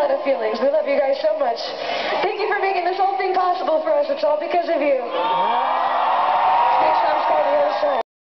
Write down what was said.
lot of feelings. We love you guys so much. Thank you for making this whole thing possible for us. It's all because of you. Next song's called The Other Side.